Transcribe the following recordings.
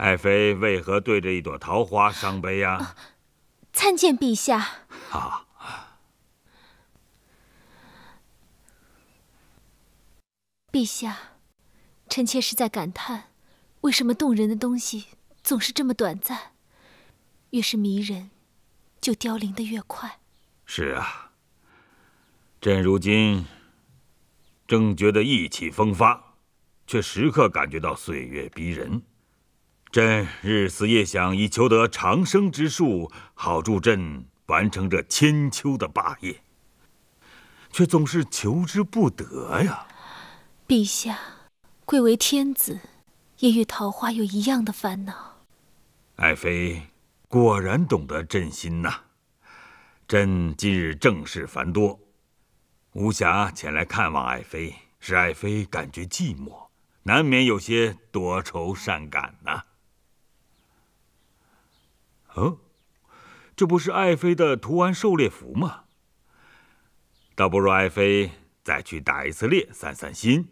爱妃为何对着一朵桃花伤悲呀？ 参见陛下。 啊， 陛下，臣妾是在感叹，为什么动人的东西总是这么短暂，越是迷人，就凋零得越快。 是啊，朕如今正觉得意气风发，却时刻感觉到岁月逼人。朕日思夜想，以求得长生之术，好助朕完成这千秋的霸业，却总是求之不得呀。 陛下，贵为天子，也与桃花有一样的烦恼。 爱妃果然懂得朕心呐。朕今日政事繁多，无暇前来看望爱妃，使爱妃感觉寂寞，难免有些多愁善感呐。哦，这不是爱妃的图案狩猎服吗？倒不如爱妃再去打一次猎，散散心。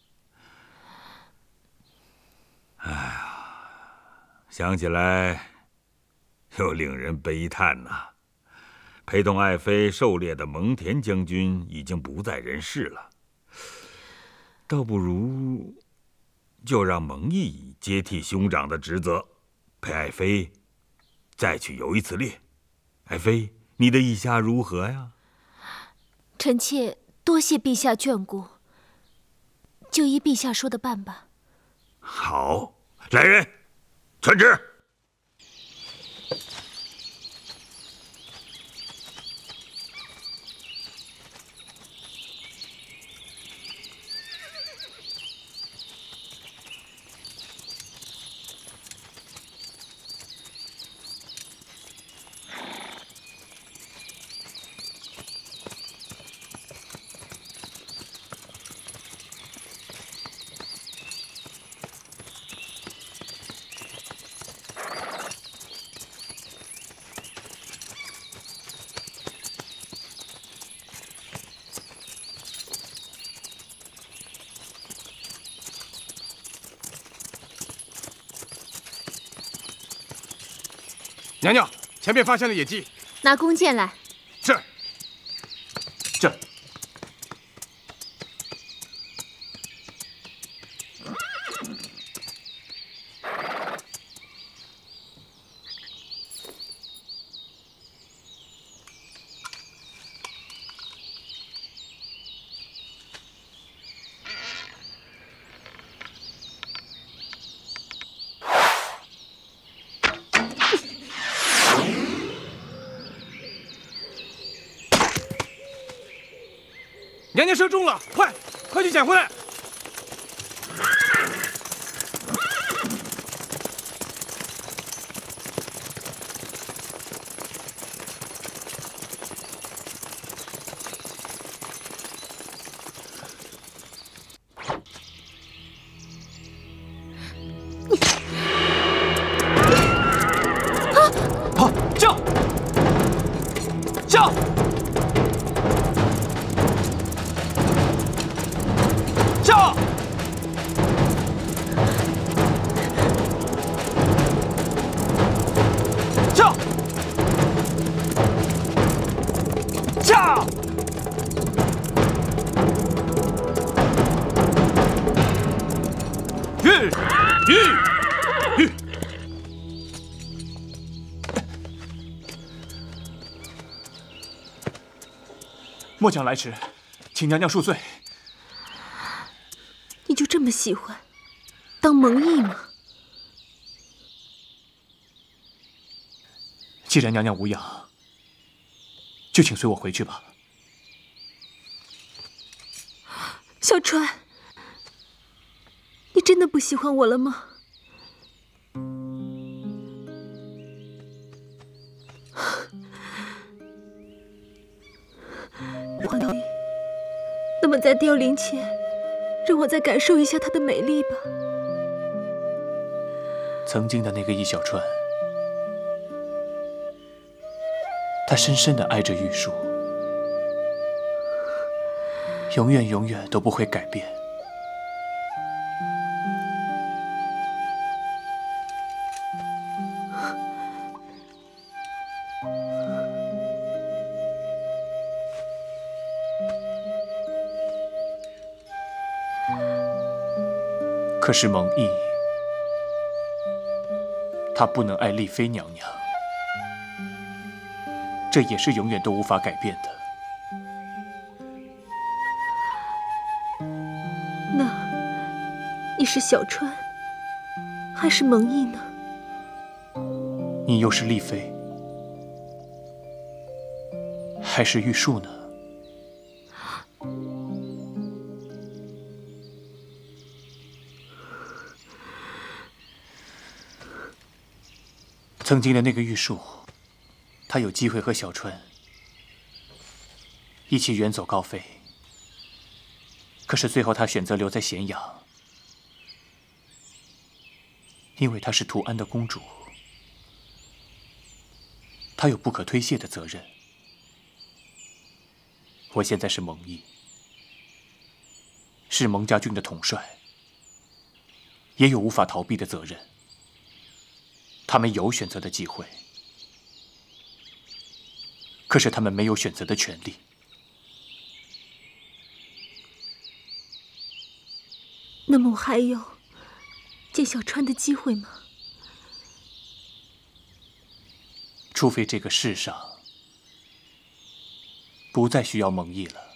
哎呀，想起来又令人悲叹呐。陪同爱妃狩猎的蒙恬将军已经不在人世了，倒不如就让蒙毅接替兄长的职责，陪爱妃再去游一次猎。爱妃，你的意下如何呀？ 臣妾多谢陛下眷顾，就依陛下说的办吧。 好，来人，传旨。 娘娘，前面发现了野鸡， 拿弓箭来。 是。这。娘娘射中了，快去捡回来！跑！叫！叫！叫！叫！叫！吁！末将来迟，请娘娘恕罪。 你就这么喜欢当蒙毅吗？ 既然娘娘无恙，就请随我回去吧。 小川，你真的不喜欢我了吗？那么在凋零前，让我再感受一下它的美丽吧。 曾经的那个易小川，他深深地爱着玉树，永远都不会改变。 可是蒙毅，他不能爱丽妃娘娘，这也是永远都无法改变的。 那你是小川，还是蒙毅呢？ 你又是丽妃，还是玉树呢？曾经的那个玉树，他有机会和小川一起远走高飞，可是最后他选择留在咸阳，因为她是图安的公主，她有不可推卸的责任。我现在是蒙毅，是蒙家军的统帅，也有无法逃避的责任。他们有选择的机会，可是他们没有选择的权利。 那么我还有见小川的机会吗？ 除非这个世上不再需要蒙毅了。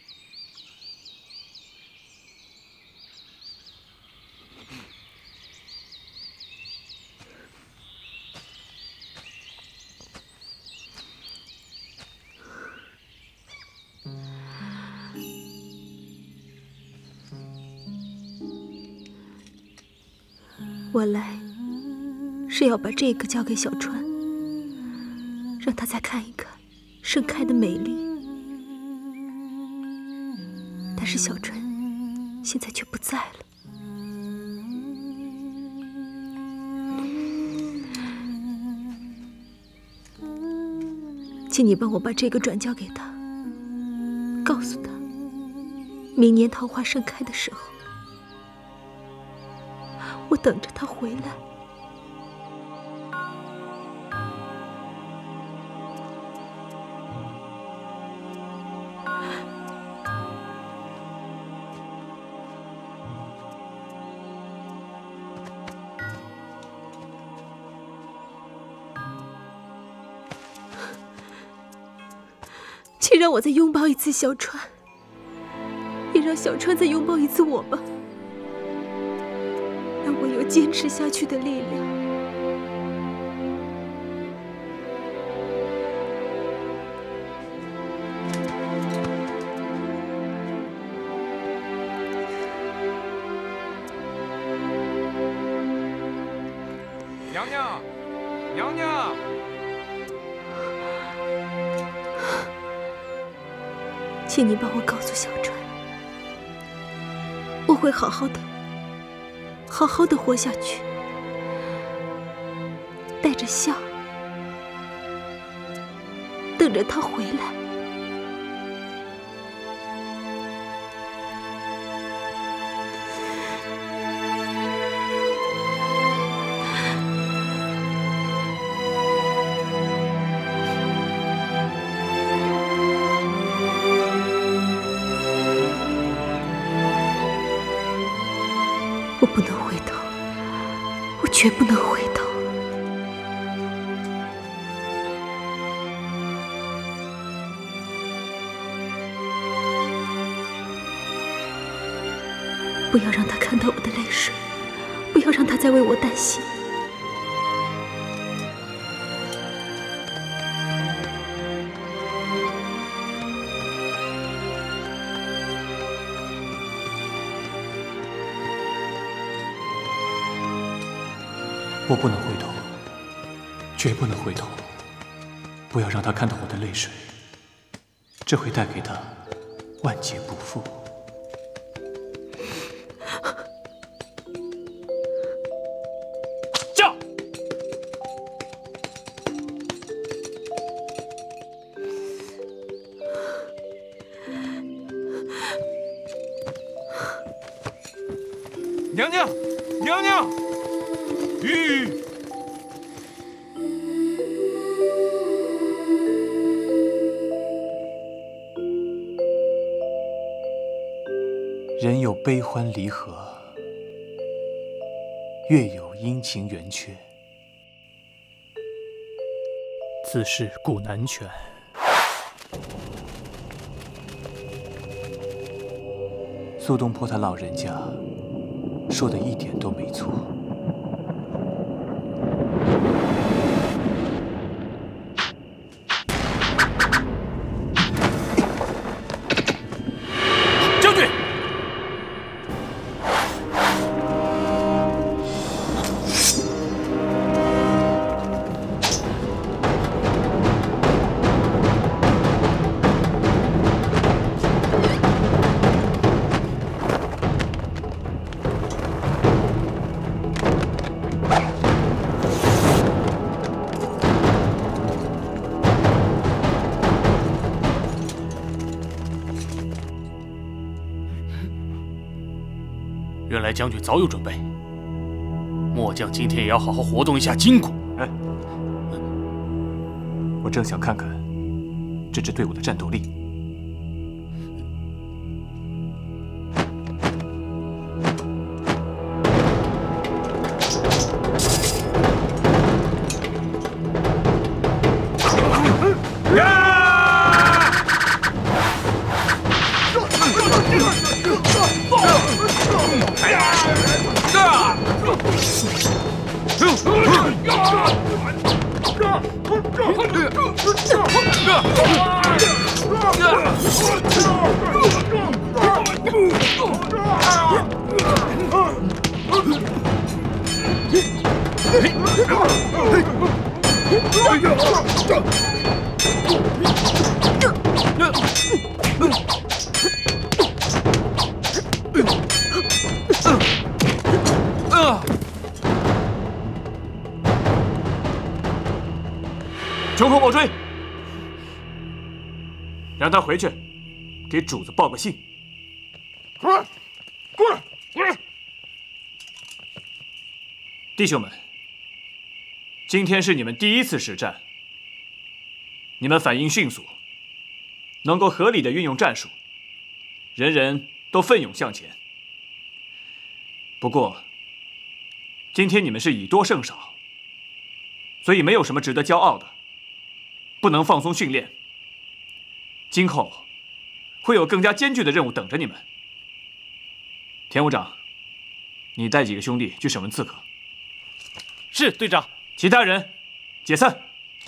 我来是要把这个交给小川，让他再看一看盛开的美丽。但是小川现在却不在了。请你帮我把这个转交给他，告诉他，明年桃花盛开的时候，我等着他回来。请让我再拥抱一次小川，也让小川再拥抱一次我吧。让我有坚持下去的力量。 娘娘，娘娘！ 请你帮我告诉小川，我会好好的。好好的活下去，带着笑，等着他回来。我不能回头，我绝不能回头。不要让他看到我的泪水，不要让他再为我担心。 我不能回头，绝不能回头。不要让他看到我的泪水，这会带给他万劫不复。 驾！娘娘，娘娘！玉， 人有悲欢离合， 月有阴晴圆缺。此事古难全。苏东坡他老人家说的一点都没错。 将军，原来将军早有准备。末将今天也要好好活动一下筋骨。 哎，我正想看看这支队伍的战斗力。 穷寇莫追，让他回去，给主子报个信。 过来，过来，过来！ 弟兄们，今天是你们第一次实战，你们反应迅速，能够合理的运用战术，人人都奋勇向前。不过，今天你们是以多胜少，所以没有什么值得骄傲的。不能放松训练，今后会有更加艰巨的任务等着你们。田务长，你带几个兄弟去审问刺客。 是队长。 其他人解散。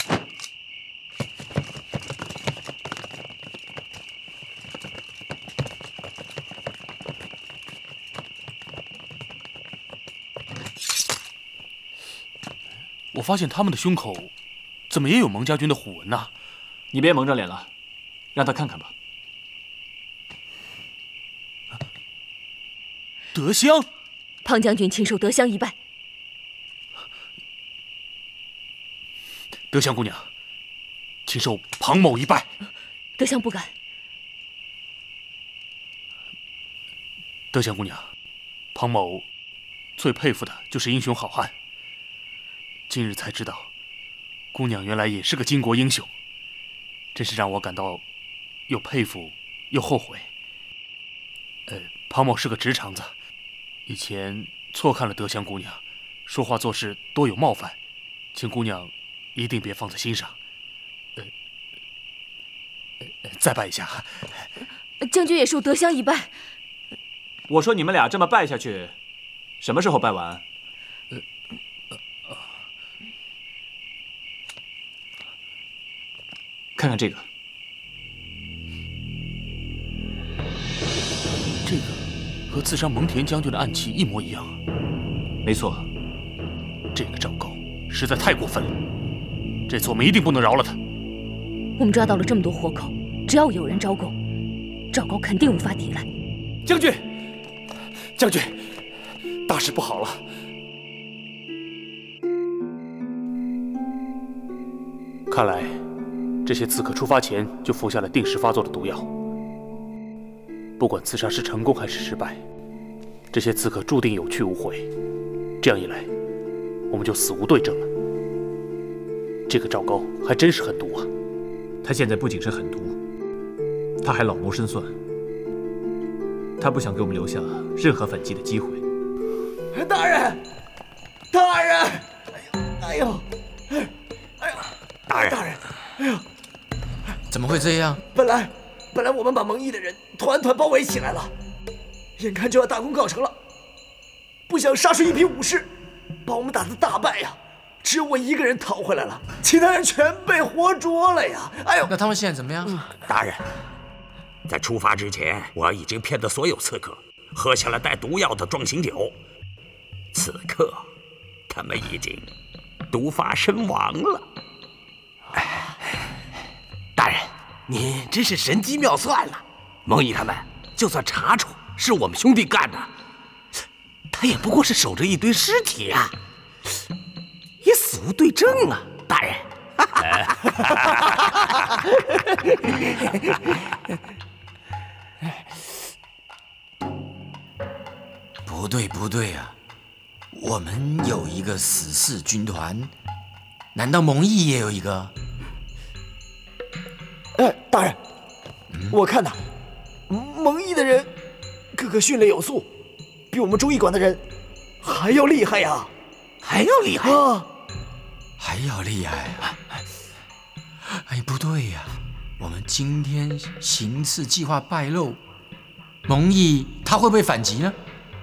我发现他们的胸口怎么也有蒙家军的虎纹呐？ 你别蒙着脸了，让他看看吧。 德香， 庞将军，请受德香一拜。 德香姑娘，请受庞某一拜。 德香不敢。 德香姑娘，庞某最佩服的就是英雄好汉。今日才知道，姑娘原来也是个巾帼英雄，真是让我感到又佩服又后悔。庞某是个直肠子，以前错看了德香姑娘，说话做事多有冒犯，请姑娘一定别放在心上。再拜一下。 将军也受德香一拜。 我说你们俩这么拜下去，什么时候拜完？看看这个， 这个和刺伤蒙恬将军的暗器一模一样。 没错， 这个赵高实在太过分了，这次我们一定不能饶了他。 我们抓到了这么多活口，只要有人招供，赵高肯定无法抵赖。 将军，将军，大事不好了！看来这些刺客出发前就服下了定时发作的毒药。不管刺杀是成功还是失败，这些刺客注定有去无回。这样一来，我们就死无对证了。这个赵高还真是狠毒啊！ 他现在不仅是狠毒，他还老谋深算。他不想给我们留下任何反击的机会。 大人， 大人！哎呦！ 大人！ 大人！哎呦！ 怎么会这样？ 本来我们把蒙毅的人团团包围起来了，眼看就要大功告成了，不想杀出一批武士，把我们打得大败呀！只有我一个人逃回来了，其他人全被活捉了呀！哎呦！ 那他们现在怎么样？ 大人，在出发之前，我已经骗得所有刺客喝下了带毒药的壮行酒，此刻他们已经毒发身亡了。 大人，您真是神机妙算了。蒙毅他们就算查出是我们兄弟干的，他也不过是守着一堆尸体啊，也死无对证啊，大人。 不对啊！我们有一个死士军团，难道蒙毅也有一个？ 大人，我看呐，蒙毅的人个个训练有素，比我们忠义馆的人还要厉害呀！ 还要厉害啊！ 还要厉害啊！哎，不对呀，我们今天行刺计划败露，蒙毅他会不会反击呢？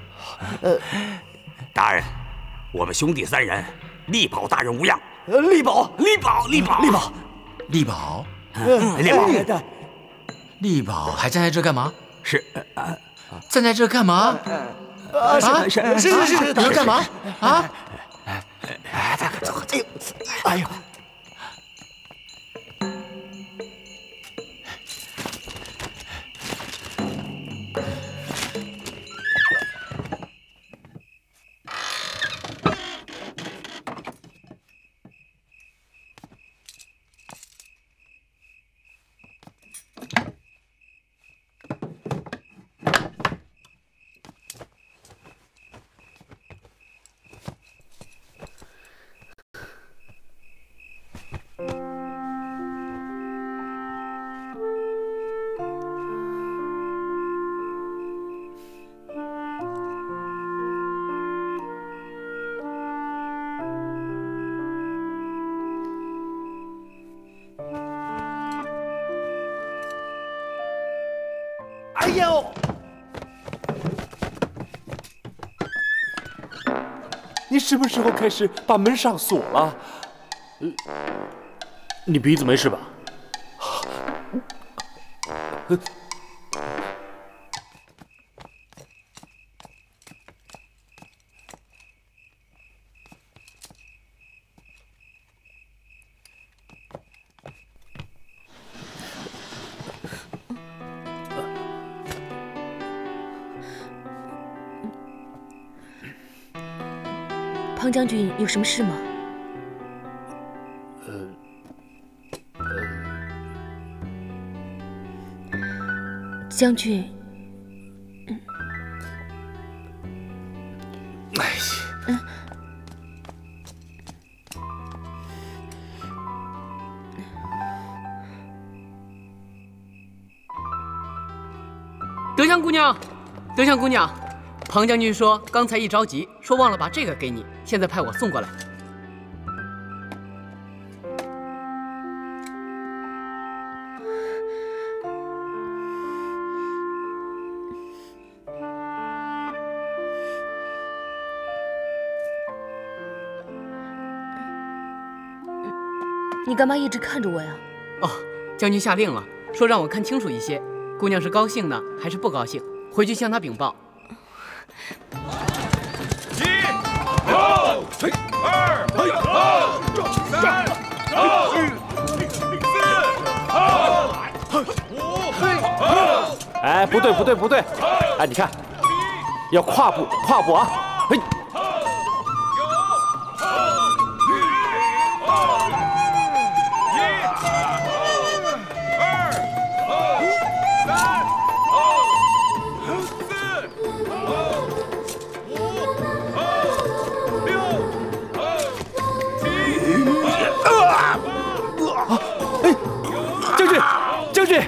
大人，我们兄弟3人力保大人无恙。 力保！ 力宝还站在这干嘛？ 是站在这干嘛？ 是， 你要干嘛？啊？ 哎呦！哎呦！ 你什么时候开始把门上锁了？ 你鼻子没事吧？ 庞将军有什么事吗？将军， 哎呀， 德香姑娘，德香姑娘，庞将军说刚才一着急，说忘了把这个给你，现在派我送过来。 你干嘛一直看着我呀？ 哦，将军下令了，说让我看清楚一些。姑娘是高兴呢，还是不高兴？回去向她禀报。 1、6、2、3、4、5。 哎，不对！哎，你看，要跨步啊！嘿。将军，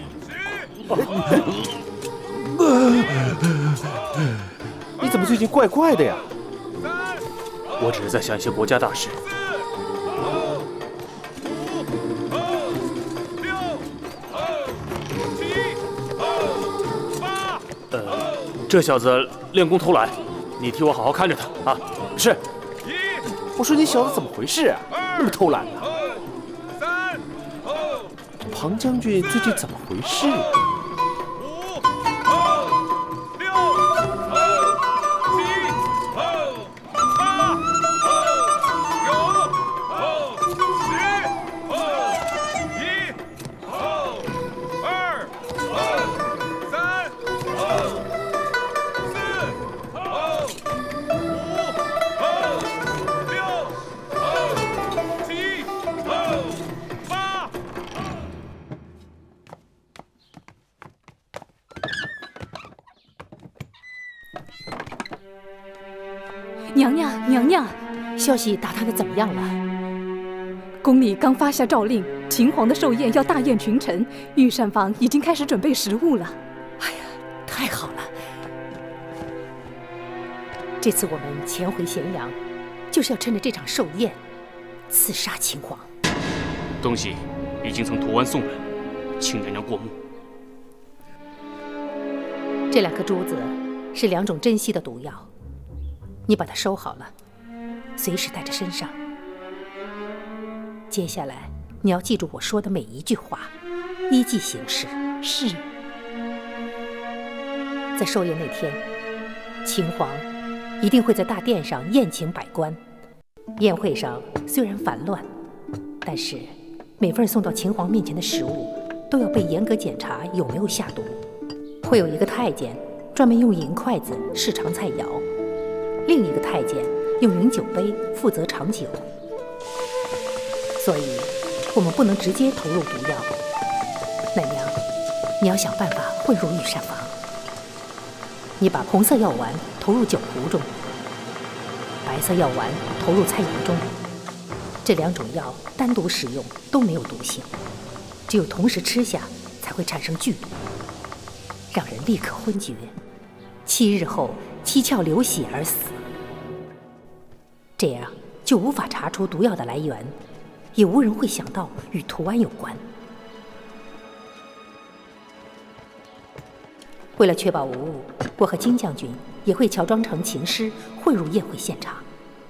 你怎么最近怪怪的呀？ 我只是在想一些国家大事。这小子练功偷懒，你替我好好看着他啊！ 是。我说你小子怎么回事啊？那么偷懒呢？庞将军最近怎么回事？ 娘娘，消息打探的怎么样了？宫里刚发下诏令，秦皇的寿宴要大宴群臣，御膳房已经开始准备食物了。 哎呀，太好了！这次我们前回咸阳，就是要趁着这场寿宴，刺杀秦皇。 东西已经曾涂完送人，请娘娘过目。 这2颗珠子是2种珍稀的毒药。你把它收好了，随时带着身上。接下来你要记住我说的每一句话，依计行事。 是。 在寿宴那天，秦皇一定会在大殿上宴请百官。宴会上虽然烦乱，但是每份送到秦皇面前的食物都要被严格检查有没有下毒。会有一个太监专门用银筷子试尝菜肴。另一个太监用银酒杯负责尝酒，所以我们不能直接投入毒药。奶娘，你要想办法混入御膳房。你把红色药丸投入酒壶中，白色药丸投入菜肴中。这2种药单独使用都没有毒性，只有同时吃下才会产生剧毒，让人立刻昏厥，7日后七窍流血而死。这样就无法查出毒药的来源，也无人会想到与涂安有关。为了确保无误，我和金将军也会乔装成琴师混入宴会现场。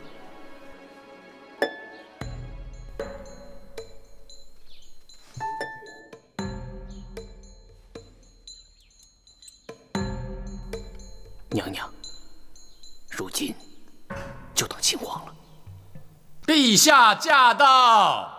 娘娘，如今就等秦皇了。 陛下驾到！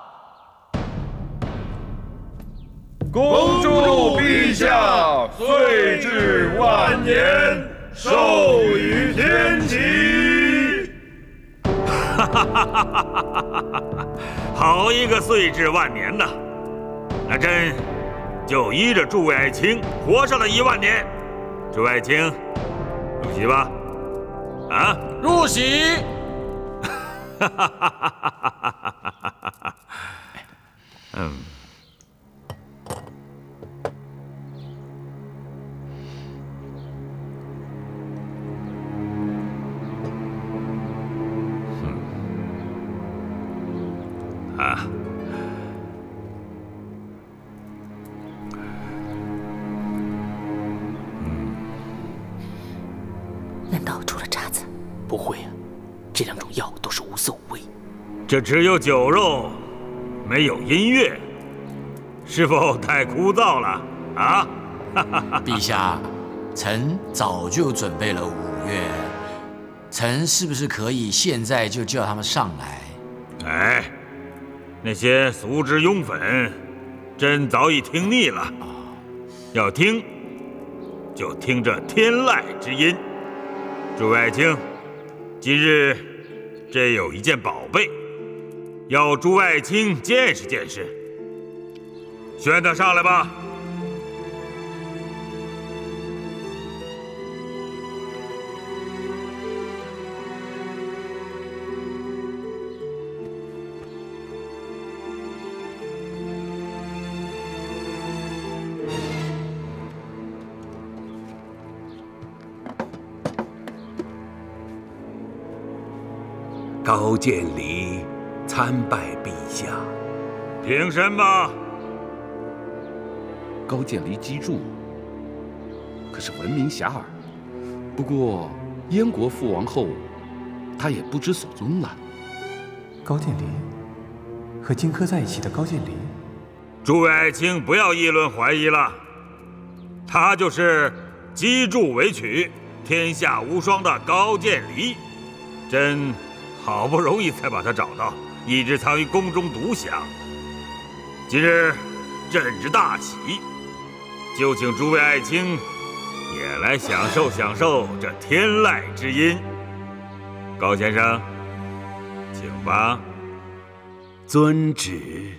恭祝陛下岁至万年，寿与天齐！ 哈哈哈哈哈！好一个岁至万年呐！那朕就依着诸位爱卿活上了1万年。诸位爱卿，入席吧。啊， 入席！ 哈哈哈哈哈！嗯。啊。 难道出了岔子？ 不会啊，这2种药都是无色无味。 这只有酒肉，没有音乐，是否太枯燥了啊？ 陛下，臣早就准备了5乐，臣是不是可以现在就叫他们上来？ 哎，那些俗之庸粉，朕早已听腻了。要听，就听这天籁之音。诸位爱卿，今日这有一件宝贝，要诸位爱卿见识见识。宣他上来吧。 高渐离参拜陛下。 凭什么？ 高渐离击筑可是闻名遐迩，不过燕国覆亡后，他也不知所踪了。 高渐离和荆轲在一起的高渐离， 诸位爱卿不要议论怀疑了，他就是击筑为曲、天下无双的高渐离。朕好不容易才把他找到，一直藏于宫中独享。今日朕之大喜，就请诸位爱卿也来享受享受这天籁之音。高先生，请吧。 遵旨。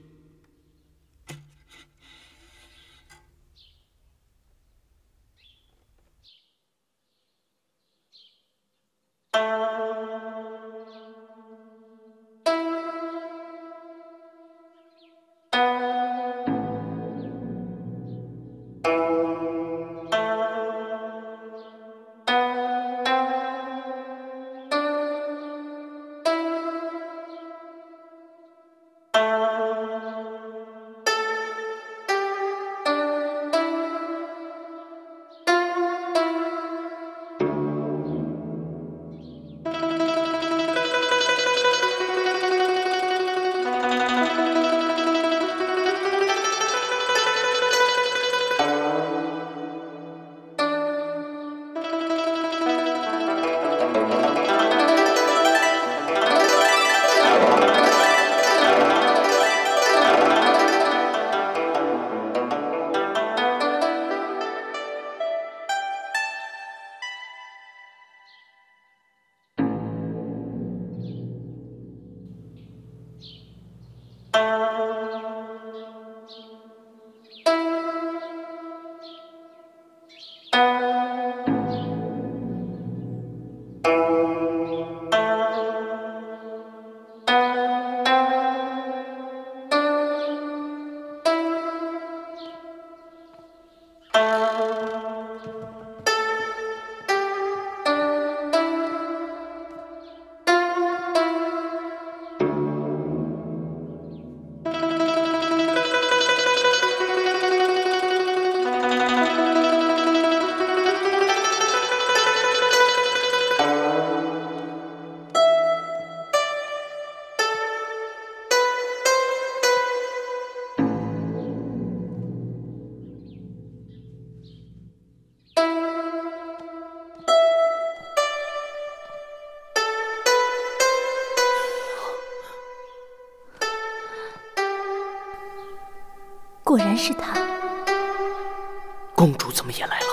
果然是他。 公主怎么也来了？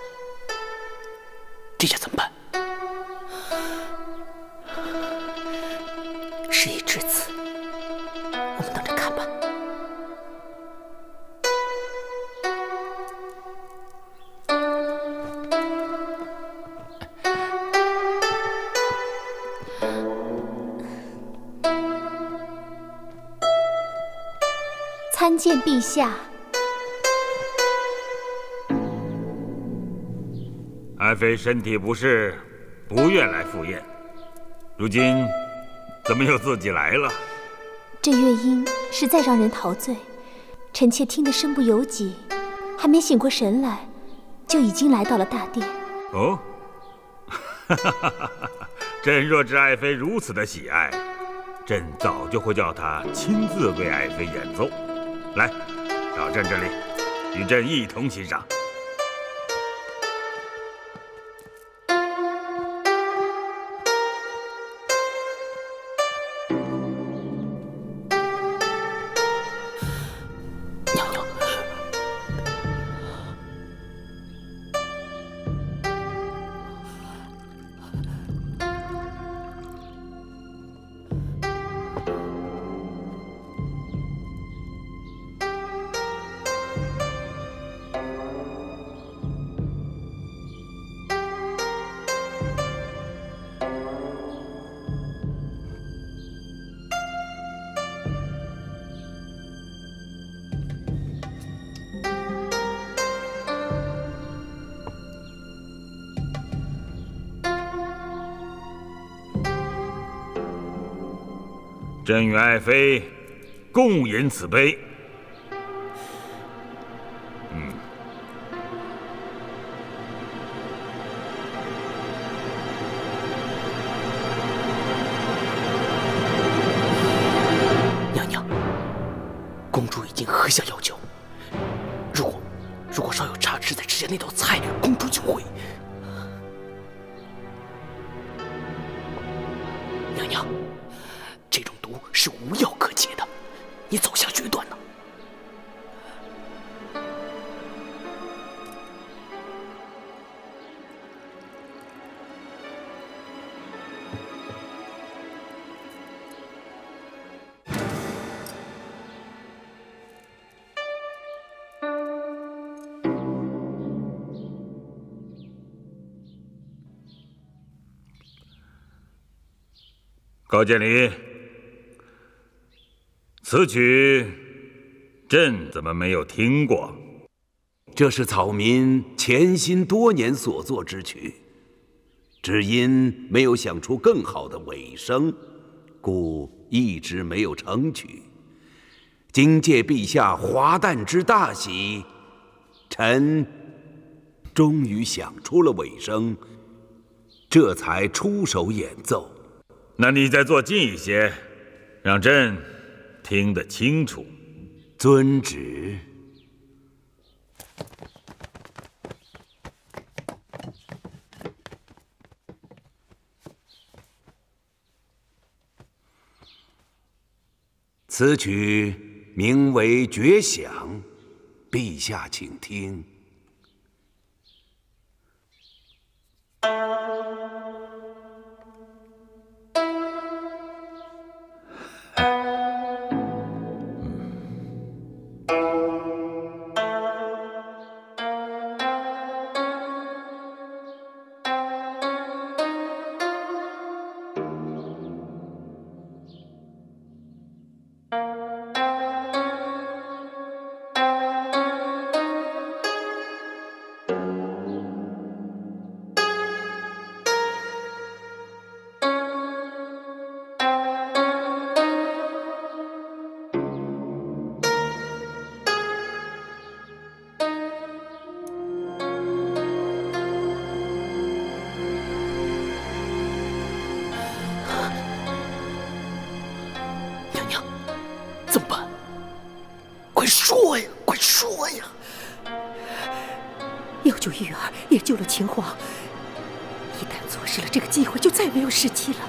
这下怎么办？事已至此，我们等着看吧。 参见陛下。 爱妃身体不适，不愿来赴宴。如今怎么又自己来了？ 这乐音实在让人陶醉，臣妾听得身不由己，还没醒过神来，就已经来到了大殿。 哦，朕若知爱妃如此的喜爱，朕早就会叫她亲自为爱妃演奏。来，到朕这里，与朕一同欣赏。 朕与爱妃共饮此杯。 娘娘，公主已经喝下药酒。如果稍有差池再吃下那道菜，公主就会……娘娘，这种毒是无药可解的，你走下决断呢？ 高渐离，此曲朕怎么没有听过？ 这是草民潜心多年所作之曲，只因没有想出更好的尾声，故一直没有成曲。今借陛下华诞之大喜，臣终于想出了尾声，这才出手演奏。 那你再做近一些，让朕听得清楚。 遵旨。此曲名为《绝响》，陛下请听。 说呀！要救玉儿，也救了秦皇。一旦错失了这个机会，就再没有时机了。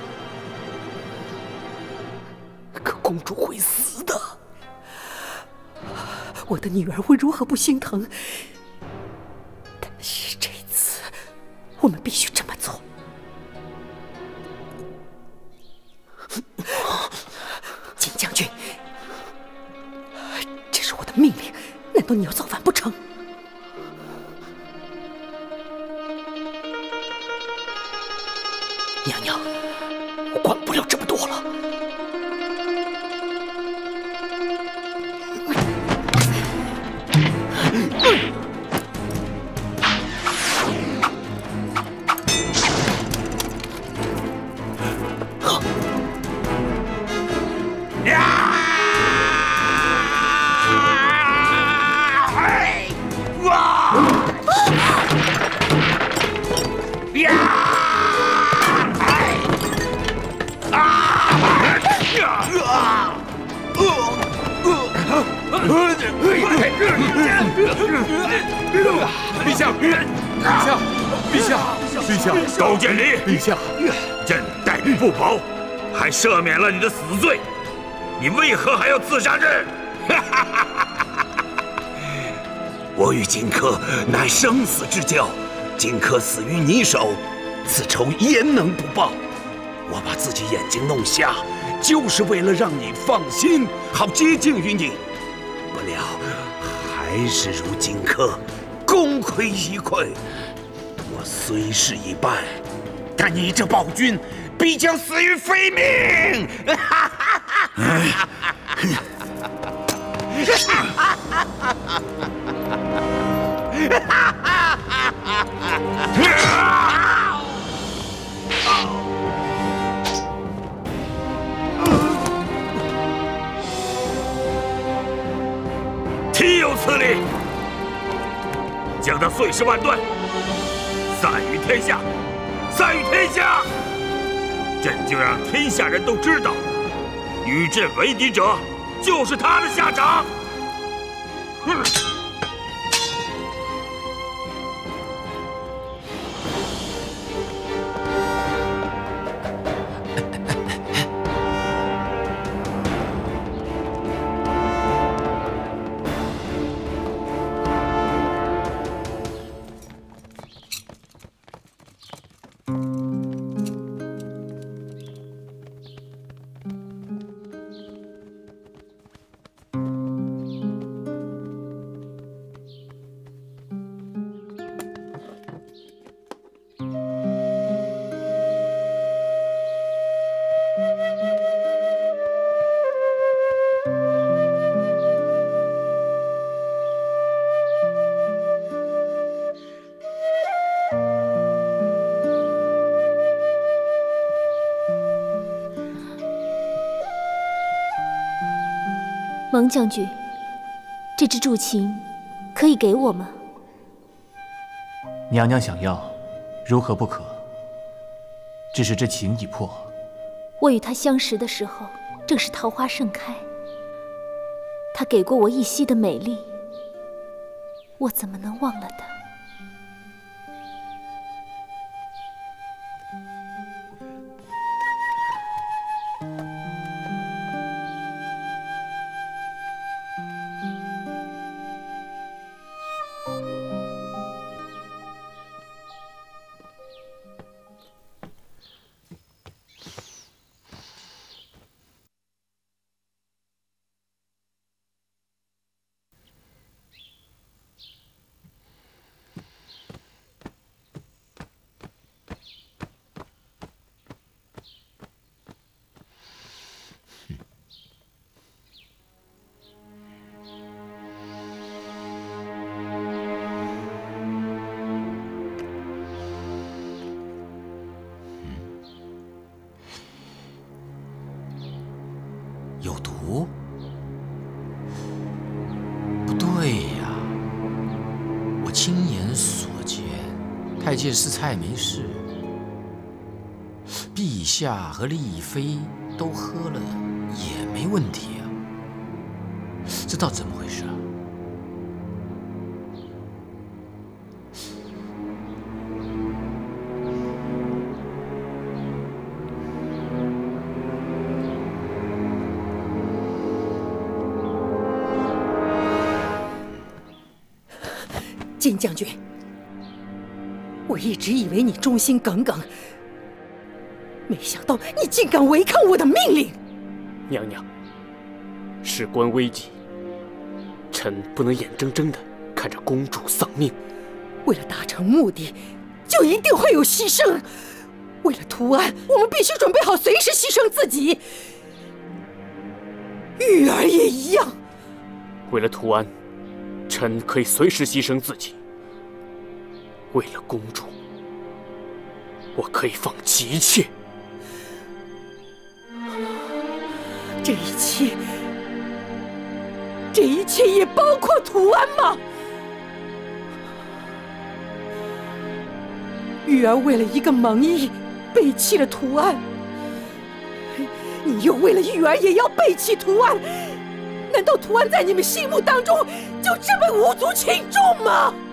可公主会死的，我的女儿会如何不心疼？但是这次，我们必须这么做。金将军，这是我的命令，难道你要造反不成？ 娘娘，我管不了这么多了。 陛下，高渐离，陛下，朕待你不薄，还赦免了你的死罪，你为何还要刺杀朕？ 我与荆轲乃生死之交，荆轲死于你手，此仇焉能不报？我把自己眼睛弄瞎，就是为了让你放心，好接近于你。不料还是如荆轲，功亏一篑。我虽是一败，但你这暴君必将死于非命！ 赐令，将他碎尸万段，散于天下，散于天下！朕就让天下人都知道，与朕为敌者就是他的下场！哼！ 蒙将军，这只祝琴可以给我吗？ 娘娘想要，如何不可？只是这情已破。 我与他相识的时候，正是桃花盛开。他给过我一夕的美丽，我怎么能忘了他？ 有毒？不对呀！我亲眼所见，太监是蔡没事，陛下和丽妃都喝了也没问题啊。这到底怎么回事啊？ 金将军，我一直以为你忠心耿耿，没想到你竟敢违抗我的命令。 娘娘，事关危急，臣不能眼睁睁地看着公主丧命。 为了达成目的，就一定会有牺牲。为了图安，我们必须准备好随时牺牲自己。玉儿也一样。 为了图安，臣可以随时牺牲自己。为了公主，我可以放弃一切。 这一切也包括图安吗？玉儿为了一个蒙毅背弃了图安，你又为了玉儿也要背弃图安，难道图安在你们心目当中就这么无足轻重吗？